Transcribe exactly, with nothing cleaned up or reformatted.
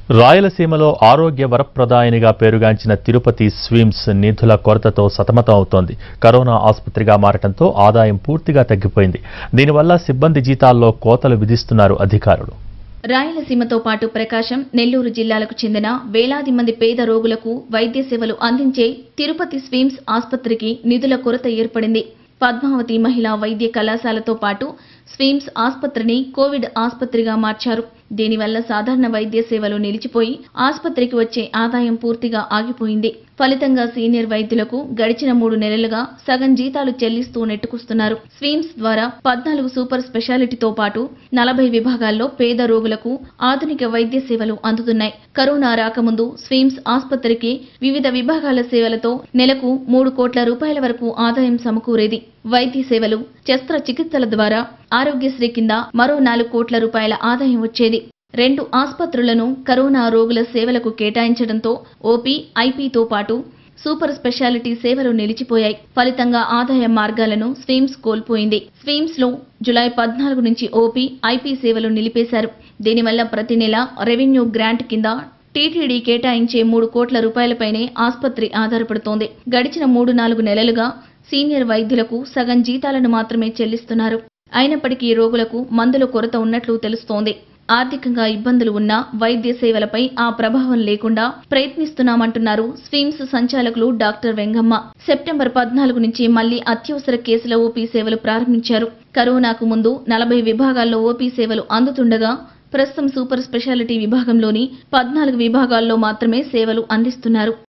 రాయలసీమలో ఆరోగ్య వరప్రదాయనిగా పేరుగాంచిన తిరుపతి స్విమ్స్ నిధుల కొరతతో సతమతం అవుతోంది. కరోనా ఆసుపత్రిగా మారటంతో ఆదాయం పూర్తిగా తగ్గిపోయింది. దీనివల్ల సిబ్బంది జీతాల్లో కోతలు విధిస్తున్నారు అధికారులు. రాయలసీమతో పాటు ప్రకాశం, నెల్లూరు జిల్లాలకు చెందిన వేలాది మంది పేద రోగులకు వైద్య సేవలు అందించే తిరుపతి స్విమ్స్ ఆసుపత్రికి నిధుల కొరత ఏర్పడింది. పద్మావతి మహిళా వైద్య కళాశాలతో పాటు స్విమ్స్ ఆసుపత్రిని కోవిడ్ ఆసుపత్రిగా మార్చారు. దీనివల్ల సాధారణ వైద్య సేవలు నిలిచిపోయి ఆసుపత్రికి వచ్చే ఆదాయం పూర్తిగా ఆగిపోయింది. ఫలితంగా సీనియర్ వైద్యులకు గడిచిన మూడు నెలలుగా సగం జీతాలు చెల్లిస్తూ నెట్టుకొస్తున్నారు. స్విమ్స్ ద్వారా పద్నాలుగు సూపర్ స్పెషాలిటీతో పాటు నలభై విభాగాల్లో పేద రోగులకు ఆధునిక వైద్య సేవలు అందుతున్నాయి. కరోనా రాకముందు స్విమ్స్ ఆసుపత్రికి వివిధ విభాగాల సేవలతో నెలకు మూడు కోట్ల రూపాయల వరకు ఆదాయం సమకూరేది. వైద్య సేవలు, శస్త్రచికిత్సల ద్వారా ఆరోగ్యశ్రీ కింద మరో నాలుగు కోట్ల రూపాయల ఆదాయం వచ్చేది. రెండు ఆసుపత్రులను కరోనా రోగుల సేవలకు కేటాయించడంతో ఓపీ, ఐపీతో పాటు సూపర్ స్పెషాలిటీ సేవలు నిలిచిపోయాయి. ఫలితంగా ఆదాయ మార్గాలను స్విమ్స్ కోల్పోయింది. స్విమ్స్ లో జులై పద్నాలుగు నుంచి ఓపీ, ఐపీ సేవలు నిలిపేశారు. దీనివల్ల ప్రతి నెల రెవెన్యూ గ్రాంట్ కింద టీటీడీ కేటాయించే మూడు కోట్ల రూపాయలపైనే ఆసుపత్రి ఆధారపడుతోంది. గడిచిన మూడు నాలుగు నెలలుగా సీనియర్ వైద్యులకు సగం జీతాలను మాత్రమే చెల్లిస్తున్నారు. అయినప్పటికీ రోగులకు మందుల కొరత ఉన్నట్లు తెలుస్తోంది. ఆర్థికంగా ఇబ్బందులు ఉన్నా వైద్య సేవలపై ఆ ప్రభావం లేకుండా ప్రయత్నిస్తున్నామంటున్నారు స్విమ్స్ సంచాలకులు డాక్టర్ వెంగమ్మ. సెప్టెంబర్ పద్నాలుగు నుంచి మళ్లీ అత్యవసర కేసుల ఓపీ సేవలు ప్రారంభించారు. కరోనాకు ముందు నలభై విభాగాల్లో ఓపీ సేవలు అందుతుండగా ప్రస్తుతం సూపర్ స్పెషాలిటీ విభాగంలోని పద్నాలుగు విభాగాల్లో మాత్రమే సేవలు అందిస్తున్నారు.